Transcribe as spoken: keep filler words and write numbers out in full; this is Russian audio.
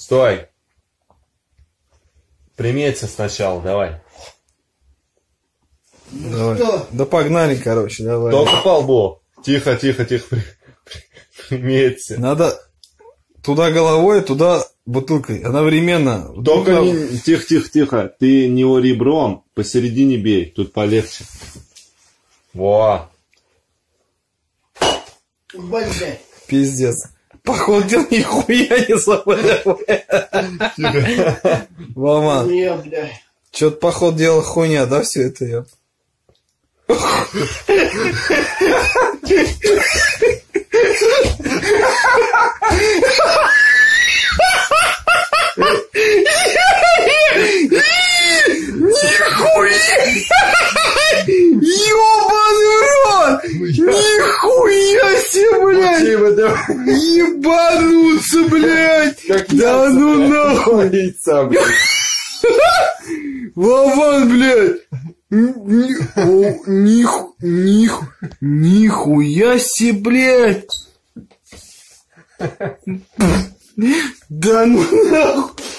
Стой. Примется сначала, давай. Давай. Что? Да погнали, короче, давай. Только по лбу. Тихо, тихо, тихо. Примется. Надо туда головой, туда бутылкой. Одновременно. Только Бутылка... не... Тихо, тихо, тихо. Ты не ребром, посередине бей. Тут полегче. Во. Пиздец. Походу, дел нихуя не забыл. Мама. Не, блядь. Чё-то, походу, дело хуйня, да, все это я? Нихуя! Ёбаный рот! Нихуя себе, блядь! Ебануться, блядь! Да ну нахуй! Вован, блядь! Ниху... Ниху... Нихуя себе, блядь! Да ну нахуй!